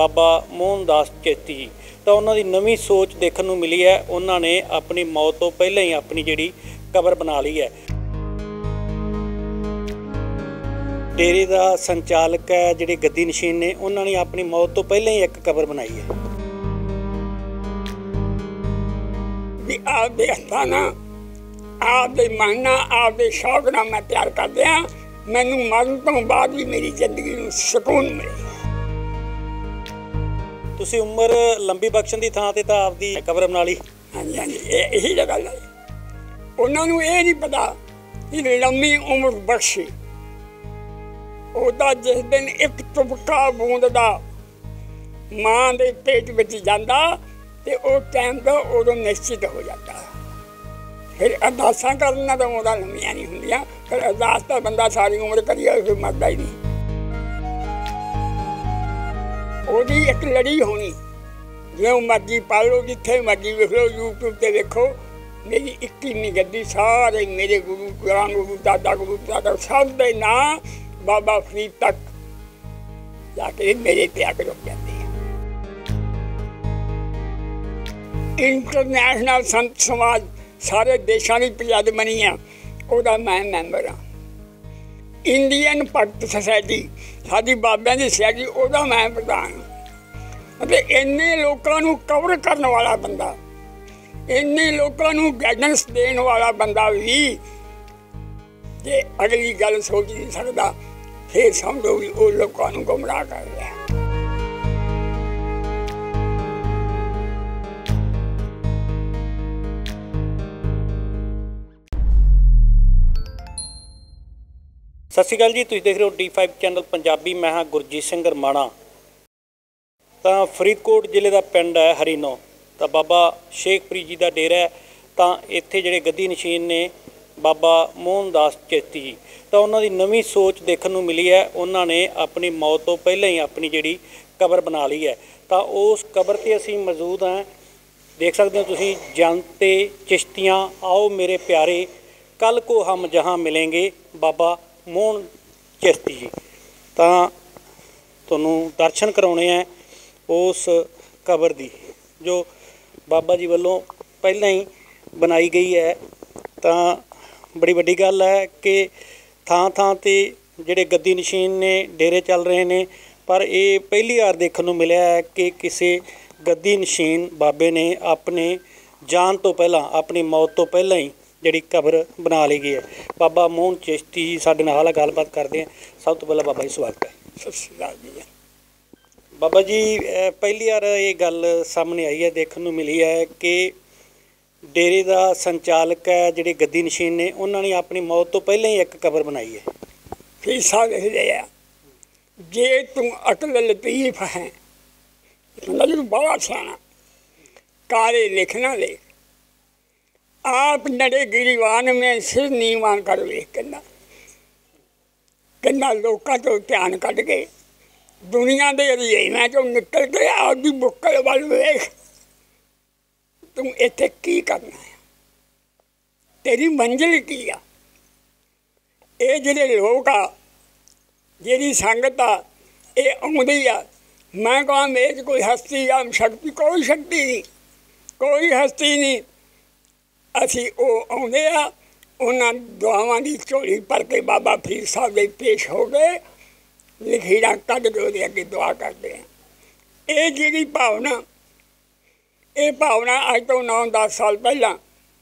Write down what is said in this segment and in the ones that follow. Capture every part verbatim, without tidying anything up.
बाबा मोहन दास चेती जी। तो उन्होंने नवीं सोच देखने को मिली है। उन्होंने अपनी मौत तो पहले ही अपनी जिहड़ी कबर बना ली है। डेरे का संचालक है जिहड़े गद्दी नशीन ने, उन्होंने अपनी मौत तो पहले ही एक कबर बनाई है। आपदे हत्थां नाल आपदे मन नाल आपदे शौक नाल मैं प्यार करदिया, मैनूं मरण तो बाद भी मेरी जिंदगी नूं सुकून मिले। तुसीं उम्र लंबी बख्शण दी थां ते तां आपदी कबर बना ली। हाँ जी हाँ जी, यही गल है। उन्हां नूं इह नहीं पता कि लंबी उम्र बख्शी ओदा जिस दिन एक तुपका बूंद दा मां दे पेट विच जांदा ते वो टाइम तो उदों निश्चित हो जाता। फिर अरदासां करना तो उहदा लंबियां नहीं हुंदियां, फिर अरदास तो बंदा सारी उम्र करिए फिर मरदा ही नहीं। ओदी एक लड़ी होनी, जो मर्जी पढ़ लो, जिथे मर्जी वेख लो, यूट्यूब ते देखो। मेरी इक्कीवीं गद्दी सारे मेरे गुरु ग्राम गुरु दादा गुरु दादा सब दे नाम बाबा फरीद तक जाके मेरे ते आके रुक जाते हैं। इंटरनेशनल संत समाज सारे देशों की पंचायत बनी है, वह मैं मैंबर हाँ। इंडियन भगत सोसाइटी साडी बाबियां की सोसाइटी, वह मैं प्रधान हाँ। इन्ने लोगों को कवर करने वाला बंदा, इन्ने लोगों को गाइडेंस देने वाला बंदा भी जे अगली गल सोच नहीं सकता, फिर समझो भी वो लोगों को गुमराह कर रहा है। सत श्री अकाल जी, तुसीं देख रहे हो डी फाइव चैनल पंजाबी। मैं हाँ गुरजीत सिंह रमाणा। तो फरीदकोट जिले का पिंड है हरीनो, तो बाबा शेख फरीद जी का डेरा है। तो इत्थे जिहड़े गद्दी नशीन ने बाबा मोहन दास चेती जी, तो उन्होंने नवीं सोच देखने को मिली है। उन्होंने अपनी मौत तो पहले ही अपनी जिहड़ी कबर बना ली है। तो उस कबर ते असीं मौजूद हैं, देख सकते हो तुसीं। जानते चिश्तियाँ आओ मेरे प्यारे, कल को हम जहाँ मिलेंगे बाबा मोहन चिश्ती जी। तो तुहानूं दर्शन कराने हैं उस कबर दी जो बाबा जी वालों पहले ही बनाई गई है। तो बड़ी वड्डी गल है कि थां थां ते जिहड़े गद्दी नशीन ने डेरे चल रहे हैं, पर यह पहली बार देखने को मिला है कि किसी गद्दी नशीन बाबे ने अपने जान तो पहला, अपनी मौत तो पहला ही जिहड़ी कबर बना ली गई है। बाबा मोहन चिश्ती जी साडे नाल गलबात करते हैं। सब तो पहला बाबा जी स्वागत है। सत श्री अकाल जी। बाबा जी पहली बार ये गल सामने आई है, देखने को मिली है कि डेरे का संचालक है जिहड़े गद्दी नशीन ने, उन्होंने अपनी मौत तो पहले ही एक कबर बनाई है। फिर साहब लिखते हैं, जे तू अकल लतीफ है, मतलब बड़ा सियाना, काले लिखना ले, आप नड़े गिरीवान में सिर नीवान कर वेख कहना कहना लोगों तो ध्यान कट के दुनिया के रजेवें चो निकल के आपकी बुक्कल वाल वेख, तू इत्थे की करना है, तेरी मंजिल की आ। ये जिहड़े लोग आ, जिहड़ी संगत आ, ये आउंदी आ। मैं कहां मेरे कोई हस्ती या शक्ति, कोई शक्ति नहीं, कोई हस्ती नहीं। असी वो आउंदे आ, उन्हां दुआवां दी झोली भर के बाबा फरीद साहब दे पेश हो गए, लकीरां कढ के उहदे अगे दुआ करते हैं। ये जिहड़ी भावना, ये भावना अज तो नौ दस साल पहला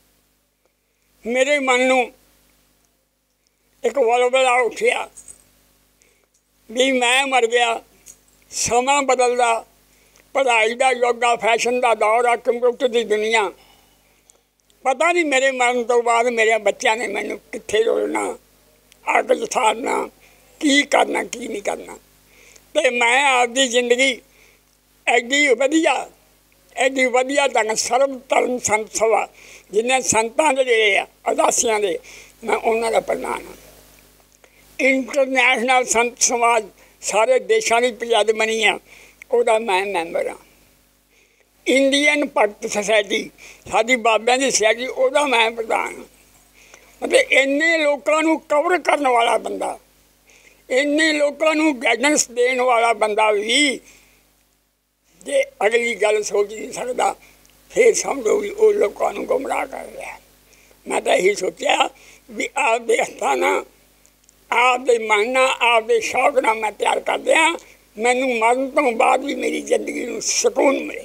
मेरे मन नूं एक वलवला उठिया भी मैं मर गया, समा बदलदा, पढ़ाई का युग आ, फैशन का दौर आ, कंप्यूटर की दुनिया। पता नहीं मेरे मरण तो बाद मेरे बच्चों ने मैनू कित्थे रोलना, अग सारना, की करना की नहीं करना। तो मैं आपकी जिंदगी एडी वधिया एडी वधिया ढंग सर्व धर्म संत सभा जिन्हें संतां दे जिहड़े आ अरदासियां दे, मैं उन्हां दा प्रधान हाँ। इंटरनेशनल संत समाज सारे देशों की पंचायत बनी है, वह मैं मैंबर हाँ। इंडियन भगत सोसाइटी साडी बाबियां की सोसाइटी, वह मैं प्रधान हाँ। मतलब इन्ने लोगों को कवर करने वाला बंदा, इन्ने लोगों को गाइडेंस देने वाला बंदा भी जे अगली गल सोच नहीं सकता फिर समझो भी वो लोगों को गुमराह कर रहा। मैं तो यही सोचा भी आपके हत्थां नाल आपके मन नाल आपके शौक नाल मैं तैयार कर दिया, मैनू मरण तो बाद भी मेरी जिंदगी नूं सुकून मिले।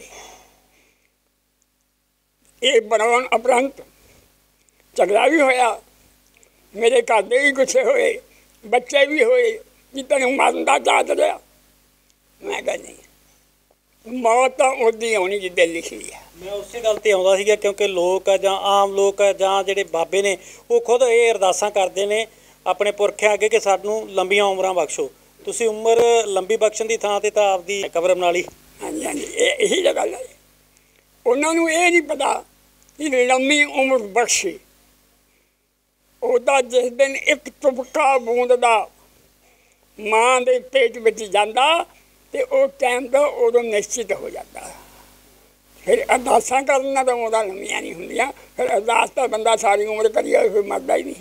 ये बनाउण उपरंत झगड़ा भी होया, मेरे घर दे भी गुस्से होए, बच्चे भी होए कि तैनूं मरण दा चाह चढ़िया। मैं कहा नहीं, मौत तो उदी आनी जिद्दां लिखी है। मैं उसे गल ते आउंदा सीगा क्योंकि लोग आ जां आम लोग आ जां जिहड़े बाबे ने वो खुद ये अरदासां करदे ने अपने पुरखिਆਂ अगे कि सानूं लंबियां उमरां बख्शो। तुसीं उम्र लंबी बख्शण दी थां ते तां आपदी कबर बना लई। हाँ जी हाँ जी, यही तो गल है। उन्होंने ये नहीं पता कि लंबी उम्र बख्शे ਉਹਦਾ जिस दिन एक तुपका बूंद का माँ के पेट में जाता तो वो टाइम तो उदों निश्चित हो जाता। फिर अरदासां करना तो वो लंबियां नहीं होंदियां, फिर अरदास तो बंदा सारी उम्र करिए फिर मरदा ही नहीं।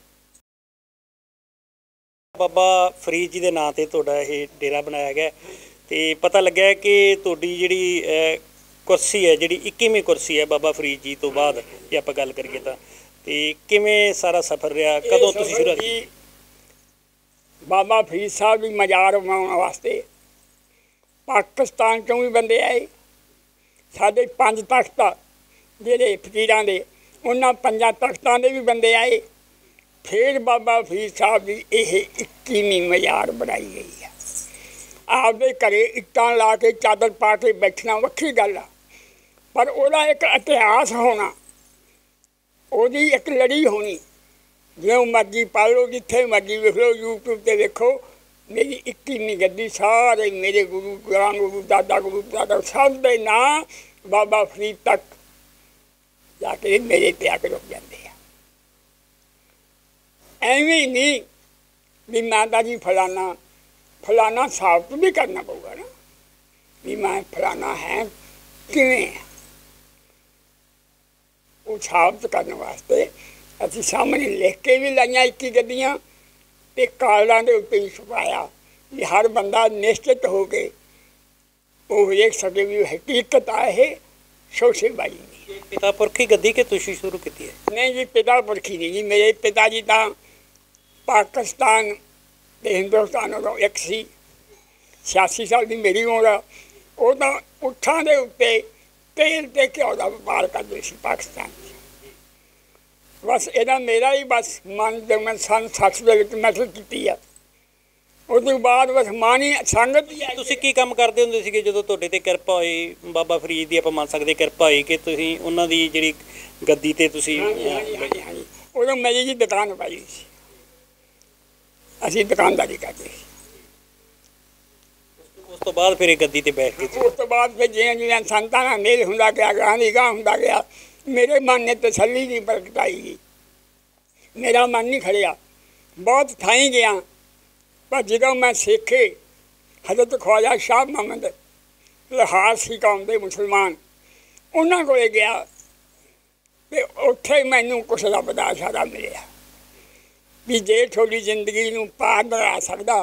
बाबा फरीद जी के नाम से तुहाडा ये डेरा बनाया गया तो पता लग्या कि तुहाडी जिहड़ी कुर्सी है जिहड़ी इक्कीवीं कुर्सी है बाबा फरीद जी तो बाद जे आपां गल करिए तां ते किवें सारा सफ़र रहा, कदों तुसीं शुरुआत की? बाबा फरीद साहब की मजार बनाने वास्ते पाकिस्तान चों भी बंदे आए, साढ़े पंज तख्त जिहड़े फकीरां दे उन्हां पंजां तख्तां दे भी बंदे आए। फिर बाबा फरीद साहब की यह इक्कीवीं मजार बनाई गई है। आपदे घरे इट्टां ला के चादर पा के बैठना वक्री गल आ, पर उसदा एक इतिहास होना, ਉਹਦੀ एक लड़ी होनी। जो मर्जी पढ़ लो, जिथे मर्जी वेख लो, यूट्यूब पर देखो, मेरी इक्कीवीं गद्दी सारे मेरे गुरु ग्राम गुरु दादा गुरु दादा सब के नाम बाबा फरीद तक जाके मेरे पे आके रुक जाते हैं। एवं ही नहीं भी माता जी फलाना फलाना साबित भी करना पड़ेगा ना भी मैं फलाना है किवें है। वो साबित करने वास्ते असी सामने लिख के भी लाइया इक्की गड्डियां ते कार्डां दे उत्ते ही छुपाया भी हर बंदा निश्चित हो के वो देख सके भी हकीकत है शोशेबाजी नहीं। पिता पुरखी गद्दी के तुसी शुरू की है? नहीं जी, पिता पुरखी नहीं जी। मेरे पिता जी तो पाकिस्तान ते हिंदुस्तान उदों एक सी, छियासी साल की मेरी उम्र, वो तो उठां दे उत्ते तेल ते घ्यो का व्यापार करते सी पाकिस्तान। बस इहदा मेरा ही बस मन जब मैं सन सठ के मैथल की है, उसके बाद बस मन ही संगत ही है। तुसीं की काम करते हुंदे सीगे जदों तुहाडे ते किरपा होई बाबा फरीद दी, आपां मान सकदे किरपा होई कि तुसीं उन्हां दी जिहड़ी गद्दी ते तुसीं? हाँ जी हाँ जी हाँ जी हाँ जी, उदों मेरी जी दुकान पाई सी, असीं दुकानदारी करते सी। उस तो बाद फिर गद्दी ते बैठ के उस तो बाद फिर जिवें जिवें संतां नाल मेल हुंदा गया, गांह दी गांह हुंदा गया, मेरे मन ने तसल्ली नहीं प्रगटाई गई, मेरा मन नहीं खड़िया। बहुत थाई गया, पर जो मैं सीखे हजरत ख्वाजा शाह मोहम्मद लाहौर सी कौम के मुसलमान उन्होंने को गया तो उत्थे मैनू कुछ रब दा इशारा मिलिया भी जे थोड़ी जिंदगी नूं पार बना सकदा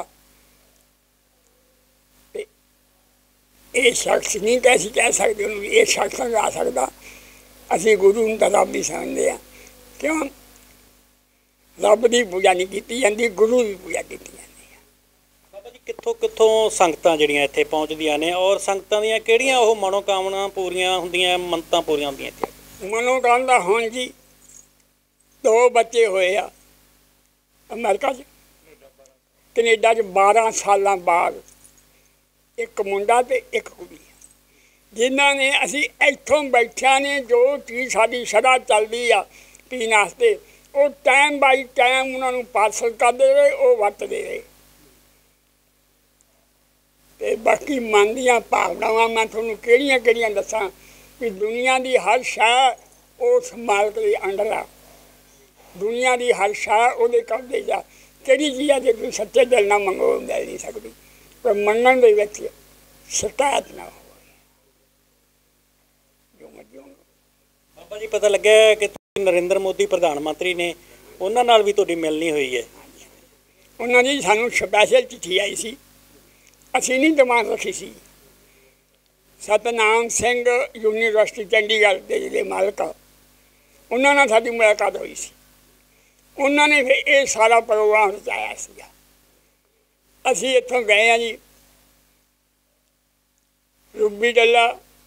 ते ये शख्स नहीं कैसी कह सकते उन्होंने, ये शख्स नहीं आ सकता। असी गुरु नूं तां रब ही समझते हैं, क्यों रब की पूजा नहीं की जाती, गुरु की पूजा की जाती है। बाबा जी कित्थों कित्थों संगतां जिहड़ियां इत्थे पहुँचदियां ने और संगतां दीयां किहड़ियां ओह मनोकामना पूरीआं हुंदियां, मन्नतां पूरीआं हुंदियां इत्थे? मनोकामना हुण जी दो बच्चे होए आ अमेरिका च, कनेडा च बारह साल बाद एक मुंडा ते एक कुड़ी, जिन्हां ने असी इत्थों बैठिया ने जो चीज़ साडी सदा चलदी आ पीण वास्ते वो टाइम बाई टाइम उन्होंने पार्सल करते रहे, वो वरतते रहे। ते बाकी मन दियां भावनावां मैं तुहानूं किहड़ियां किहड़ियां दसां कि दुनिया की हर शह उस मालक के अंडर आ, दुनिया की हर शह उहदे कब्जे च आ। किहड़ी चीज़ आ जे तुसीं सच्चे दिल नाल मंगो मिल नहीं सकदी, पर मनण दे विच शिकायत ना हो। जो मर्जी हो। बाबा जी पता लग्या कि नरेंद्र मोदी प्रधानमंत्री ने उन्हां नाल भी तुहाडी मिलनी हुई है? उन्होंने जी सानूं स्पैशल चिट्ठी आई सी, असीं नहीं डिमांड रखी सी, सतनाम सिंह यूनीवर्सिटी चंडीगढ़ के जिहड़े मालक आ, उन्हां नाल साडी मुलाकात हुई सी। उन्होंने फिर ये सारा प्रोग्राम रचाया सीगा। असीं इत्थों गए हैं जी रूबी डल्ला,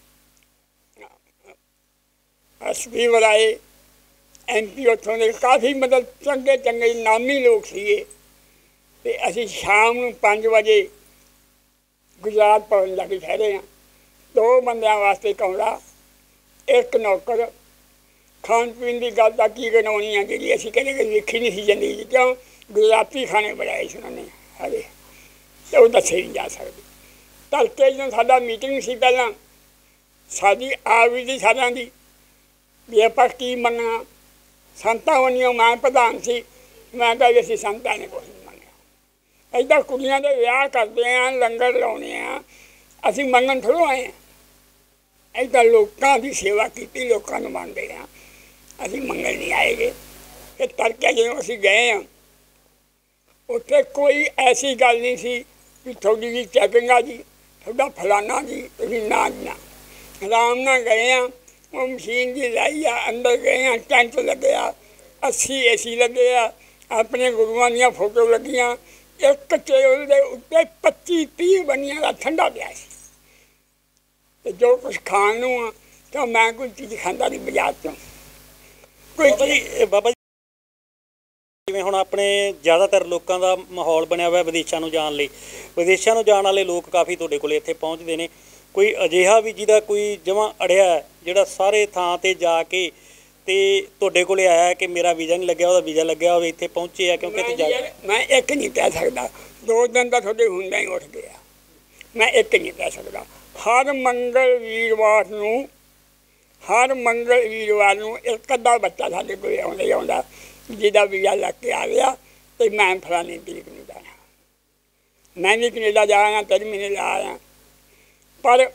एस पी वराए, एम पी उत्थों के काफ़ी मतलब चंगे चंगे नामी लोग सीगे। ते असीं शाम नूं पाँच बजे गुजरात भवन जाके ठहरे हैं। दो बंदियां वास्ते कमरा, एक नौकर, खाण पीण की गल तो की गनाउणी है जी असीं कदे कदे वेखी नहीं सी जिंदगी च। क्यों गुजराती खाने बनाए सी उन्होंने हरे, तो वो दसे नहीं जा सकते। तड़के जो साडा मीटिंग सी पहलां साडी आवी दी सारिआं दी भी आपां की मनना। संतां वनियों मैं प्रधान सी, मैं कहा असीं संतां ने कुछ नहीं मन्निया। इदां कुड़ियां दे विआह करदे आ, लंगर लाउने आ, असीं मंगण थोड़ों आए हैं। इदां लोकां दी सेवा कीती, लोकां नूं मंगदे आ, असीं मंगण नहीं आए गए। फिर तड़के जो असीं गए हैं उत्थे कोई ऐसी गल नहीं सी भी थोड़ी जी चैकिंग आ जी, थोड़ा फलाना जी, तुसीं ना जी ना। आराम नाल गए हैं, वो मशीन जी लाई आ, अंदर गए हैं, टेंट लगे आ, अस्सी ए सी लगे आ, अपने गुरुआं दीआं फोटो लगियां, एक टेबल दे उत्ते पच्ची तीह बनियां दा ठंडा पिया सी। ते जो कुछ खाण नूं आ तो मैं कोई चीज़ खांदा नहीं बाजार चों कोई चीज़। बाबा जी जिवें हुण अपने ज़्यादातर लोगों का माहौल बनया हुआ विदेशों में जाने लई, विदेशों में जाने वाले लोग काफ़ी तुहाडे कोले इत्थे पहुँचते हैं। कोई अजिहा भी जिहदा कोई जमां अड़िया है जिहड़ा सारे थां ते जाके ते तुहाडे कोले आया कि मेरा वीज़ा नहीं लग्या, उहदा वीज़ा लग्या होवे इत्थे पहुँचे आ क्योंकि इत्थे जा मैं एक नहीं कह सकता, दो दिन का तुहाडे हुंदा ही उठ गया, मैं एक नहीं कह सकता। हर मंगल वीरवार नूं हर मंगल वीरवार नूं एक अद्धा बच्चा साडे कोल आउंदा ही आउंदा जिहदा वीज़ा लग के आ गया तो मैं फलानी तरीक नूं जाना। मैं भी कनेडा जा आया, तीन महीने ला आया, पर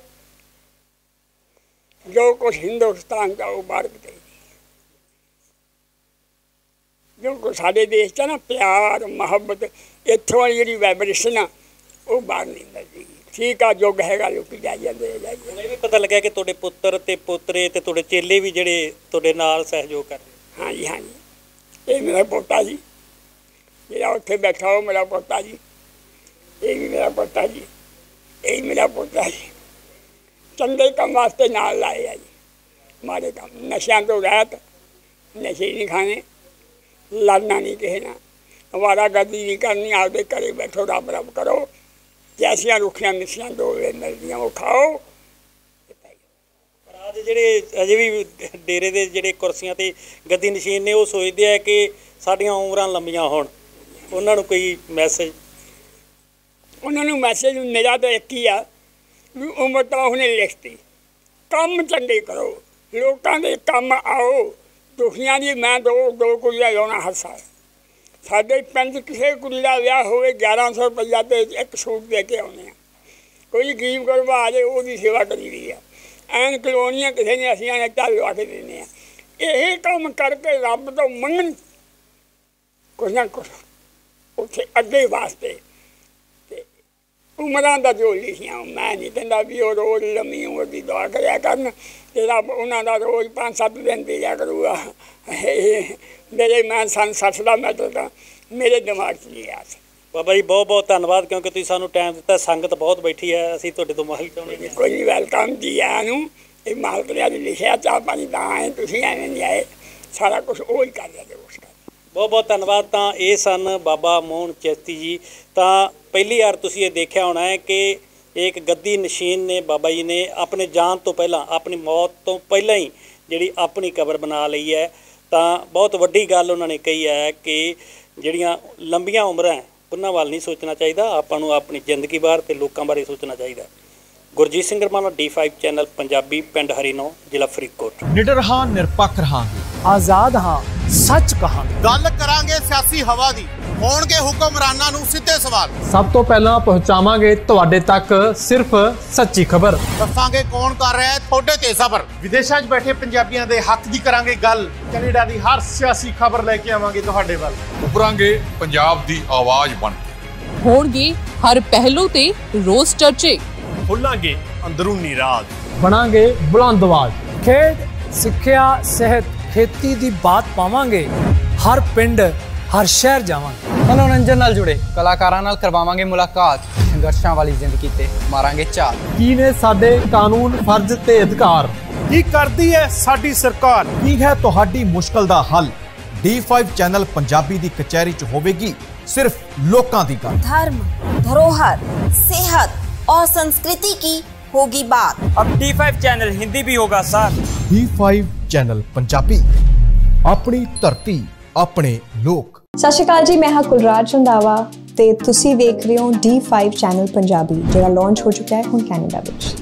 जो कुछ हिंदुस्तान का वो बाहर किते जो कुछ साडे देश च ना प्यार मुहब्बत इत्थों वाली जिहड़ी वाइब्रेशन आ वो बाहर नहीं मिलदी। ठीक आ युग हैगा, लोग जाई जांदे जाई ये भी पता लग्या कि तुहाडे पुत्र ते पोतरे ते तुहाडे चेले भी जिहड़े तुहाडे नाल सहयोग कर रहे। हाँ जी हाँ जी, ये मेरा पोता जी जिहड़ा उत्थे बैठा हो मेरा पोता जी, ये भी मेरा पोता जी, यही मेरा पोता जी। चंगे काम वास्ते नाल लाए आ जी, माड़े काम नशा तो रहत, नशे नहीं खाने, लड़ना नहीं किसी ना, अवारागर्दी नहीं करनी, आपदे घरे बैठो रब रब करो, जैसियां रुखियां मिसियां दो वे मिलदियां वो खाओ। पर आज जिहड़े अजे भी डेरे दे जिहड़े कुर्सियां ते गद्दी नशीन ने वो सोचते हैं कि साडियां उमरां लंबियां होण, उन्हां नूं कोई मैसेज? उन्हां नूं मैसेज मेरा तो एक ही आ भी उम्र तो उन्हें लिखती, कम चंगे करो, लोकां दे कम आओ। दुखियां दी मैं दो दो कुड़ियां लाउणा हर साल। साडे पिंड किसी कुड़ी का विआह होवे ग्यारह सौ रुपया तो एक सूट दे के आउने आ। कोई गरीब गुरबा आ जाए वो सेवा करी दी है। एन कलोनियां किसी ने असियां ने ढल लवा के देने, यही काम करके रब तो मंगन कुछ ना कुछ उत्थे अगे वास्ते। उमरां दा जो लिखियां मैं नहीं कहता भी वो रोज़ लम्मी उम्र की दुआ कराया करन ते रब उन्हां दा रोज़ पाँच सत्त दिन दे दिया करूगा। मेरे मैं सन सठ का मैडल का मेरे दिमाग च नहीं आया। बाबा जी बहुत बहुत धन्यवाद क्योंकि तुसीं सानूं टाइम दिता। संगत बहुत बैठी है, असीं तुहाडे तो माफी चाहुंदे हां। कोई नहीं, वेलकम जी आया नूं। ये मालक ने लिखिया चाह पानी तां आए, तुसीं एवें नहीं आए, सारा कुछ वो ही कर दिया जो कुछ कर। बहुत बहुत धन्यवाद। तो ये सन बाबा मोहन चिश्ती जी। तो पहली बार तुसीं ये देखा होना है कि एक गद्दी नशीन ने बाबा जी ने अपने जान तो पहला अपनी मौत तो पहला ही जिहड़ी अपनी कबर बना लई है। तो बहुत वड्डी गल उन्होंने कही है कि जिहड़ियां लंबियां उम्रां है उन्हां वाल नहीं सोचना चाहिए, आपां नूं अपनी जिंदगी बारे ते लोकां बारे सोचना चाहिए। Gurjeet Singh Ramana, D five channel Punjabi, पिंड हरीनो, जिला फरीदकोट। निडर हां, निरपक्ष रहांगे, आजाद हां, सच कहांगे, गल करांगे सियासी हवा दी, होणगे हुक्मरानां नूं सिद्धे सवाल। सब तो पहला पहुंचावांगे तुहाडे तक सिर्फ सच्ची खबर। दसांगे कौन कर रहा है थोड़े ते सफर। विदेशां 'च बैठे पंजाबियां दे हक दी करांगे गल, कनेडा दी हर सियासी खबर लेके आवांगे तुहाडे वल। उभरांगे पंजाब दी आवाज़ बन के, होणगे हर पहलू ते रोज चर्चे, खोलांगे ਅੰਦਰੂਨੀ ਰਾਜ। ਬਣਾਂਗੇ ਬੁਲੰਦ ਆਵਾਜ਼। ਖੇਡ ਸਿੱਖਿਆ ਸਿਹਤ ਖੇਤੀ ਦੀ ਬਾਤ ਪਾਵਾਂਗੇ। ਹਰ ਪਿੰਡ ਹਰ ਸ਼ਹਿਰ ਜਾਵਾਂਗੇ। ਮਨੋਰੰਜਨ ਨਾਲ ਜੁੜੇ ਕਲਾਕਾਰਾਂ ਨਾਲ ਕਰਵਾਵਾਂਗੇ ਮੁਲਾਕਾਤ। ਸੰਘਰਸ਼ਾਂ ਵਾਲੀ ਜ਼ਿੰਦਗੀ ਤੇ ਮਾਰਾਂਗੇ ਝਾਤ। ਕੀ ਨੇ ਸਾਡੇ ਕਾਨੂੰਨ, ਫਰਜ਼ ਤੇ ਅਧਿਕਾਰ? ਕੀ ਕਰਦੀ ਹੈ ਸਾਡੀ ਸਰਕਾਰ? ਕੀ ਹੈ ਤੁਹਾਡੀ ਮੁਸ਼ਕਲ ਦਾ ਹੱਲ? ਡੀ फाइव ਚੈਨਲ ਪੰਜਾਬੀ ਦੀ ਕਚਹਿਰੀ 'ਚ ਹੋਵੇਗੀ सिर्फ लोकां दी गल। धर्म, धरोहर, सेहत और संस्कृति की होगी बात। अब डी फाइव चैनल हिंदी भी होगा sir. D five channel Punjabi, अपनी धरती अपने लोक। सत श्री अकाल जी, मैं हाँ कुलराज रंधावा ते तुसी देख रहे हो डी फाइव चैनल पंजाबी, जिहड़ा लॉन्च हो चुका है हुण कैनेडा विच।